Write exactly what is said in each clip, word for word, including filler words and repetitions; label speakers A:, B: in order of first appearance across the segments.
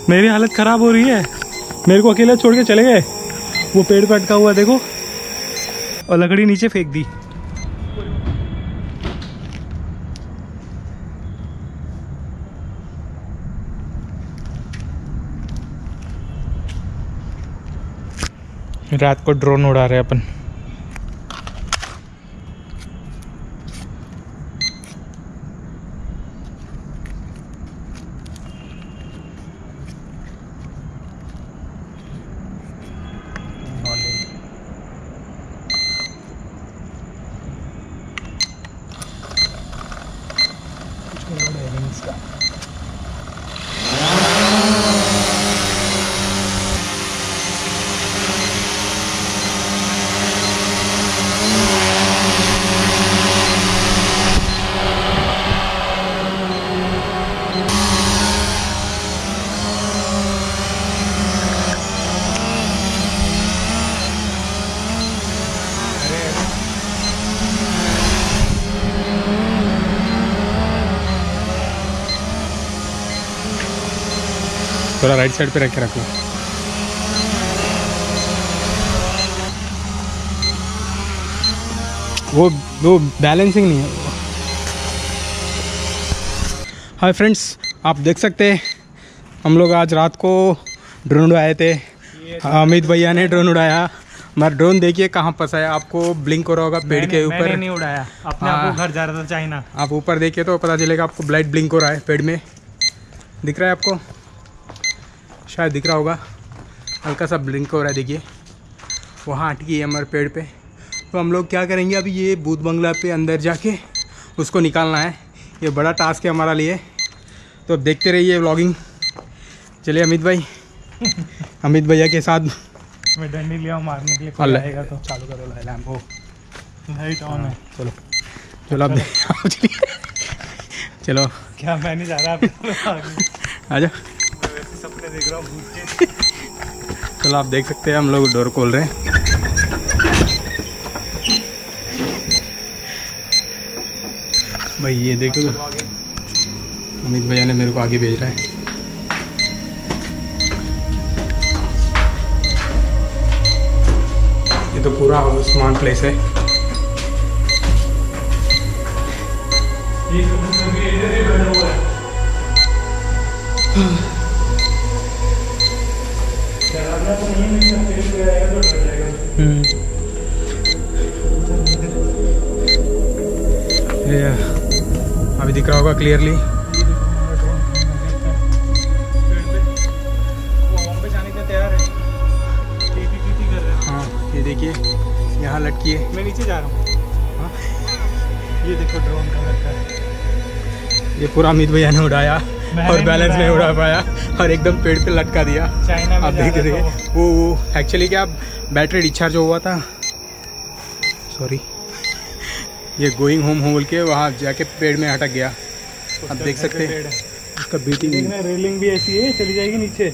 A: मेरी हालत खराब हो रही है। मेरे को अकेला छोड़ के चले गए। वो पेड़ पे अटका हुआ देखो, और लकड़ी नीचे फेंक दी। रात को ड्रोन उड़ा रहे अपन। थोड़ा राइट साइड पे रख के रखो। वो वो बैलेंसिंग नहीं है। हाय फ्रेंड्स, आप देख सकते हैं हम लोग आज रात को ड्रोन उड़ाए थे। अमित भैया ने ड्रोन उड़ाया। हमारा ड्रोन देखिए कहाँ फंसा है। आपको ब्लिंक हो रहा होगा पेड़ के ऊपर।
B: मैंने नहीं उड़ाया, अपने आप को घर जा रहा था चाइना।
A: आप ऊपर देखिए तो पता चलेगा आपको। ब्लाइट ब्लिंक हो रहा है पेड़ में, दिख रहा है आपको? शायद दिख रहा होगा, हल्का सा ब्लिंक हो रहा है। देखिए वहाँ अटकी है हमारे पेड़ पे। तो हम लोग क्या करेंगे अभी, ये भूत बंगला पे अंदर जाके उसको निकालना है। ये बड़ा टास्क है हमारा लिए। तो अब देखते रहिए व्लॉगिंग। चलिए अमित भाई अमित भैया के साथ
B: मैं डंडी लिया मारने के लिए। कोई आएगा तो चालू करो लैंप। हो लाइट ऑन है। चलो
A: चलो अब चलो।
B: क्या मैं नहीं जा रहा
A: आ जाओ।
B: सपने देख रहा हूँ भूत के।
A: चलो आप देख सकते हैं हम लोग डोर खोल रहे हैं। भाई ये देखो तो अमित भैया ने मेरे को आगे भेज रहा है। ये तो पूरा स्मार्ट प्लेस है। ये अभी दिख रहा होगा क्लियरली। हाँ ये देखिए यहाँ लटकी है।
B: मैं नीचे जा रहा हूँ।
A: हाँ
B: ये देखो ड्रोन का लटका है।
A: ये पूरा अमित भैया ने उड़ाया और बैलेंस नहीं उड़ा पाया और एकदम पेड़ पे लटका दिया।
B: चाइना में
A: आप देख रहे हैं वो वो एक्चुअली क्या बैटरी डिस्चार्ज हुआ था। सॉरी, ये गोइंग होम बोल के वहाँ जाके पेड़ में अटक गया। आप देख सकते हैं उसका बीटिंग।
B: रेलिंग भी ऐसी है, चली जाएगी नीचे।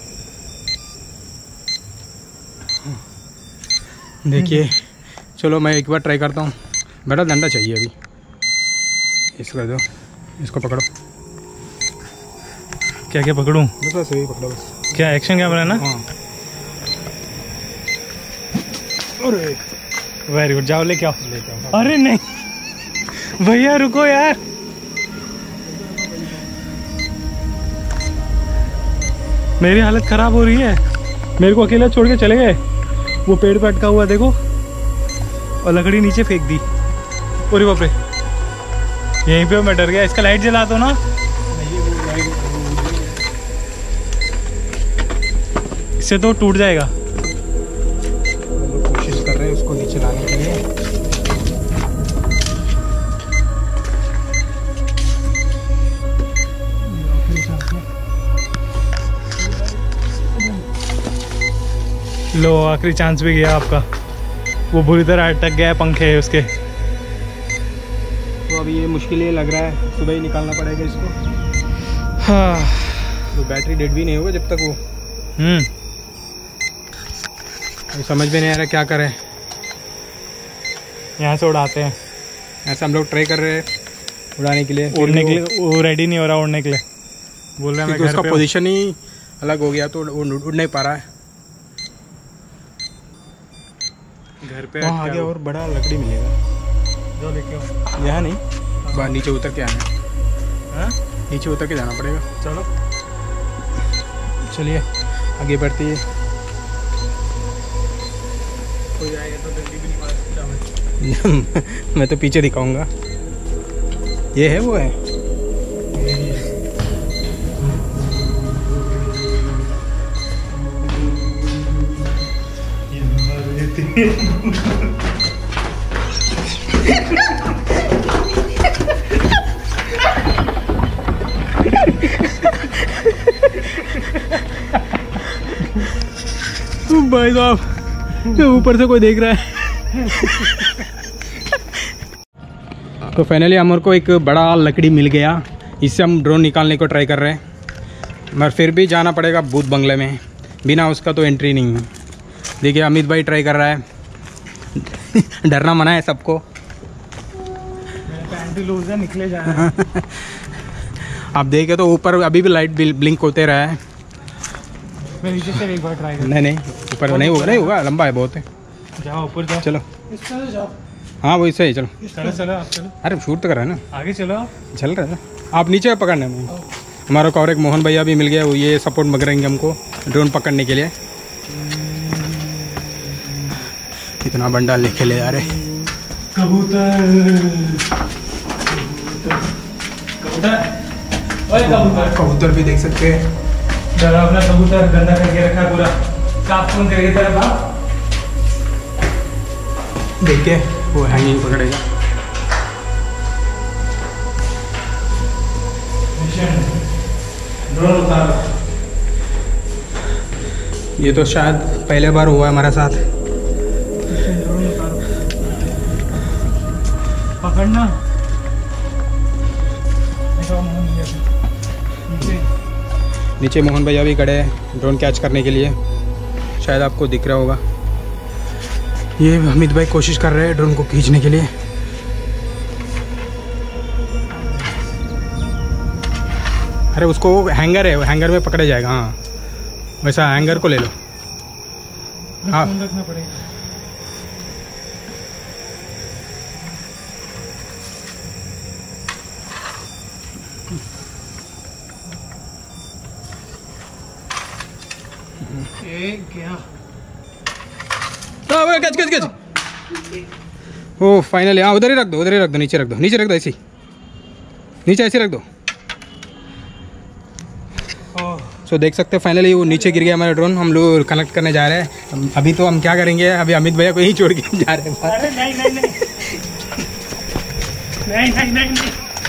A: देखिए चलो मैं एक बार ट्राई करता हूँ। बड़ा डंडा चाहिए अभी। इसको दो, इसको पकड़ो।
B: क्या क्या पकड़ूं?
A: बस बस वही पकड़ो बस।
B: क्या एक्शन कैमरा है ना?
A: हाँ।
B: अरे वेरी गुड, जाओ लेके आओ। लेके आओ। अरे नहीं भैया रुको यार।
A: मेरी हालत खराब हो रही है। मेरे को अकेला छोड़ के चले गए। वो पेड़ पे अटका हुआ देखो, और लकड़ी नीचे फेंक दी। अरे बाप रे,
B: यहीं पे मैं डर गया। इसका लाइट जला दो ना। इससे तो टूट जाएगा।
A: कोशिश कर रहे हैं उसको नीचे लाने के लिए।
B: लो आखिरी चांस भी गया आपका। वो बुरी तरह अटक गया है, पंखे है उसके।
A: तो अभी ये मुश्किल ये लग रहा है, सुबह ही निकालना पड़ेगा इसको।
B: हाँ
A: तो बैटरी डेड भी नहीं होगा जब तक वो।
B: हम्म
A: समझ में नहीं आ रहा क्या करें।
B: यहाँ से उड़ाते हैं।
A: ऐसा हम लोग ट्राई कर रहे हैं उड़ाने के लिए।
B: उड़ने के लिए वो रेडी नहीं हो रहा उड़ने के लिए। बोल रहा है मैं घर
A: उसका
B: पे
A: पोजीशन ही अलग हो गया तो वो उड़ नहीं पा रहा है।
B: घर पे
A: वहाँ आगे और बड़ा लकड़ी मिलेगा,
B: जो लेके आओ।
A: यहाँ नहीं, बाहर नीचे उतर के आना है।
B: हाँ
A: नीचे उतर के जाना पड़ेगा।
B: चलो
A: चलिए आगे बढ़ती है।
B: हो जाएगा तो जल्दी भी नहीं मार सकता।
A: मैं तो पीछे दिखाऊंगा। ये है वो है। भाई साहब ऊपर से कोई देख रहा है। तो फाइनली हमारे को एक बड़ा लकड़ी मिल गया, इससे हम ड्रोन निकालने को ट्राई कर रहे हैं, मगर फिर भी जाना पड़ेगा भूत बंगले में, बिना उसका तो एंट्री नहीं है। देखिए अमित भाई ट्राई कर रहा है। डरना मना है सबको।
B: पैंटी लूज है, निकले जा रहा है।
A: आप देखे तो ऊपर अभी भी लाइट ब्लिंक होते रहा है।
B: मैं नीचे से एक बार ट्राई कर।
A: नहीं नहीं ऊपर नहीं होगा, नहीं होगा, लंबा है बहुत है।
B: जाओ ऊपर जाओ।
A: चलो
B: इस तरह जाओ।
A: हाँ वही सही, चलो
B: चलो चलो आप चलो।
A: अरे शूट तो कर रहा है ना,
B: आगे चलो।
A: चल रहा है। आप नीचे पकड़ने में। हमारा को और एक मोहन भैया भी मिल गया, वो ये सपोर्ट मग रहेंगे हमको ड्रोन पकड़ने के लिए। इतना बंडा लेके ले आ रहे।
B: कबूतर कबूतर कबूतर
A: कबूतर भी देख सकते हैं।
B: अपना कबूतर गंदा करके रखा पूरा, साफ कौन करेगा तेरा बाप।
A: देख के वो हैंगिंग पकड़ेगा।
B: ड्रोन उतारो।
A: ये तो शायद पहले बार हुआ है हमारे साथ।
B: ड्रोन उतारो, पकड़ना। नीचे
A: नीचे मोहन भैया भी खड़े हैं ड्रोन कैच करने के लिए, शायद आपको दिख रहा होगा। ये अमित भाई कोशिश कर रहे हैं ड्रोन को खींचने के लिए। अरे उसको हैंगर है, हैंगर में पकड़े जाएगा। हाँ वैसा हैंगर को ले लो। हाँ
B: फोन रखना पड़ेगा। ये क्या?
A: कच कच कच। ओ फाइनली हाँ उधर ही रख दो, उधर ही रख दो, नीचे रख दो, नीचे रख दो, ऐसे नीचे ऐसे रख दो। सो so, देख सकते हैं फाइनली वो नीचे गिर गया हमारा ड्रोन। हम लोग कनेक्ट करने जा रहे हैं। अभी तो हम क्या करेंगे, अभी अमित भैया को यहीं छोड़ के जा रहे हैं।
B: अरे नहीं नहीं नहीं नहीं नहीं नहीं नहीं।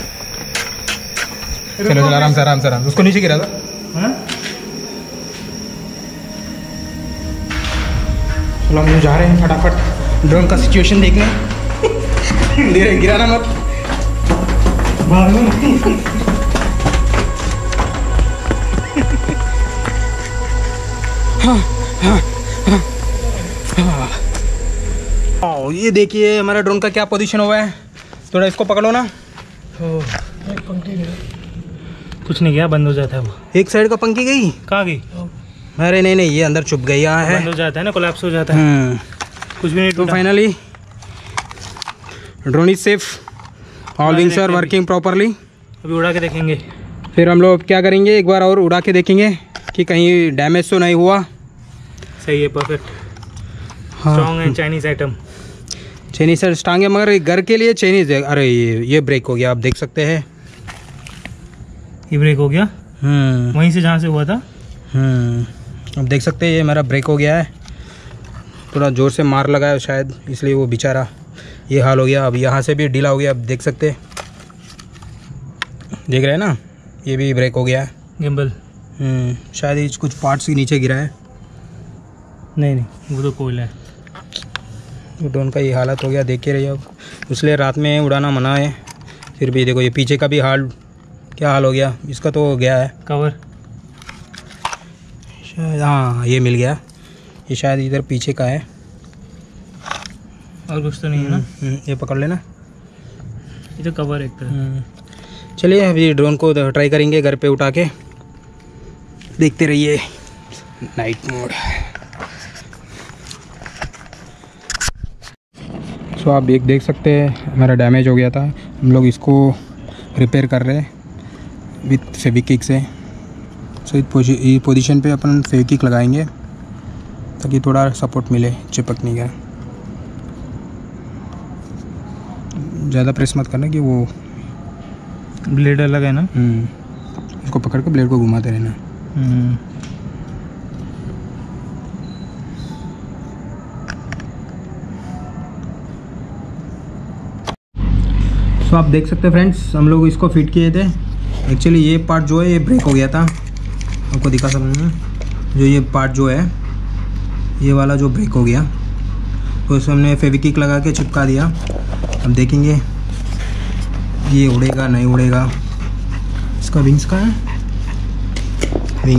A: चलो चलो आराम से आराम से आराम। उसको नीचे गिरा था।
B: हाँ?
A: चलो हम जा रहे हैं फटाफट ड्रोन का सिचुएशन देखने। धीरे गिराना मत। हाँ हाँ हाँ हाँ। ओ, ये देखिए हमारा ड्रोन का क्या पोजीशन हुआ है। थोड़ा इसको पकड़ो ना।
B: कुछ नहीं गया, बंद हो जाता है वो।
A: एक साइड का पंखी गई,
B: कहाँ गई?
A: अरे नहीं नहीं ये अंदर चुप गया है।
B: बंद हो जाता है ना, कोलैप्स हो जाता है। कुछ भी नहीं।
A: तो finally drone is safe, all wings are working properly.
B: अभी उड़ा के देखेंगे,
A: फिर हम लोग क्या करेंगे, एक बार और उड़ा के देखेंगे कि कहीं डैमेज तो नहीं हुआ।
B: सही है, perfect. Strong and Chinese item.
A: Chinese sir strong है, मगर घर के लिए चाइनीज है। अरे ये ये ब्रेक हो गया, आप देख सकते हैं।
B: ये ब्रेक हो गया
A: हम्म
B: वहीं से जहाँ से हुआ था।
A: हम्म अब देख सकते हैं ये मेरा ब्रेक हो गया है। थोड़ा ज़ोर से मार लगा है शायद, इसलिए वो बेचारा ये हाल हो गया। अब यहाँ से भी ढीला हो गया, अब देख सकते हैं, देख रहे हैं ना, ये भी ब्रेक हो गया है।
B: गिम्बल
A: हम्म शायद ये कुछ पार्ट्स के नीचे गिरा है।
B: नहीं नहीं वो तो कोयला है।
A: तो ड्रोन का ये हालत हो गया, देख के रहिए। अब इसलिए रात में उड़ाना मना है। फिर भी देखो ये पीछे का भी हाल क्या हाल हो गया, इसका तो गया है
B: कवर
A: शायद। हाँ ये मिल गया, ये शायद इधर पीछे का है।
B: और कुछ तो नहीं है ना?
A: हम्म, ये पकड़ लेना।
B: ये तो कवर एक तरह।
A: चलिए अभी ड्रोन को ट्राई करेंगे घर पे उठा के। देखते रहिए नाइट मोड। सो आप एक देख सकते हैं हमारा डैमेज हो गया था, हम लोग इसको रिपेयर कर रहे हैं विथ फेविकिक से। सो इस पोजीशन पे अपन फेविकिक लगाएंगे ताकि थोड़ा सपोर्ट मिले चिपकने का। ज़्यादा प्रेस मत करना कि वो
B: ब्लेड अलग है ना।
A: इसको पकड़ के ब्लेड को घुमाते रहना। सो आप देख सकते हैं फ्रेंड्स, हम लोग इसको फिट किए थे। एक्चुअली ये पार्ट जो है ये ब्रेक हो गया था, आपको दिखा सकूँगा। जो ये पार्ट जो है ये वाला जो ब्रेक हो गया, तो इसमें हमने फेविकिक लगा के चिपका दिया। अब देखेंगे ये उड़ेगा नहीं उड़ेगा। इसका विंग्स का है विंग,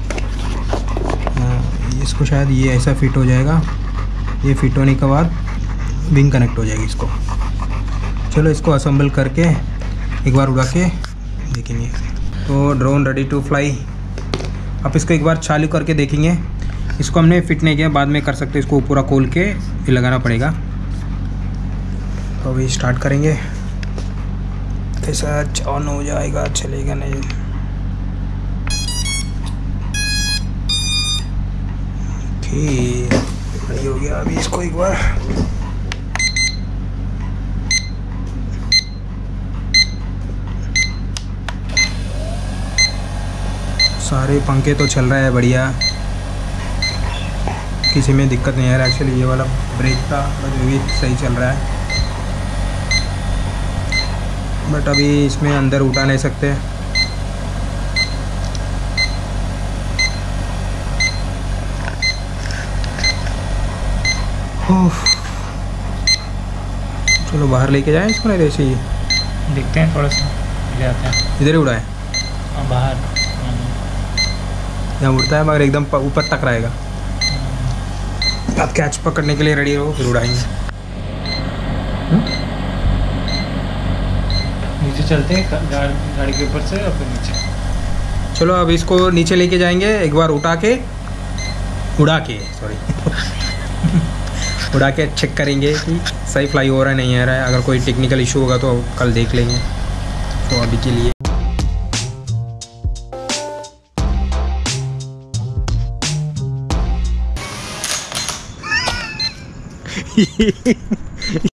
A: इसको शायद ये ऐसा फिट हो जाएगा। ये फिट होने के बाद विंग कनेक्ट हो जाएगी इसको। चलो इसको असेंबल करके एक बार उड़ा के देखेंगे। तो ड्रोन रेडी टू फ्लाई। आप इसको एक बार चालू करके देखेंगे। इसको हमने फिट नहीं किया, बाद में कर सकते, इसको पूरा खोल के ये लगाना पड़ेगा। तो अभी स्टार्ट करेंगे, ऐसा ऑन हो जाएगा, चलेगा नहीं। ठीक रेडी हो गया। अभी इसको एक बार सारे पंखे तो चल रहा है बढ़िया, किसी में दिक्कत नहीं आ रहा। एक्चुअली ये वाला ब्रेक था बट ये भी सही चल रहा है, बट अभी इसमें अंदर उठा नहीं सकते। चलो बाहर लेके जाएं इसको, नहीं ऐसे ही
B: देखते हैं, थोड़ा सा ले आते हैं।
A: इधर ही उड़ाएं,
B: बाहर
A: यहाँ उड़ता है मगर एकदम ऊपर तक रहेगा। आप कैच पकड़ने के लिए रेडी रहो, फिर उड़ाएंगे।
B: नीचे चलते हैं गाड़ी गाड़ी के ऊपर से और फिर नीचे।
A: चलो अब इसको नीचे लेके जाएंगे, एक बार उठा के उड़ा के सॉरी उड़ा के चेक करेंगे कि सही फ्लाई हो रहा है नहीं आ रहा है। अगर कोई टेक्निकल इशू होगा तो कल देख लेंगे। तो अभी के लिए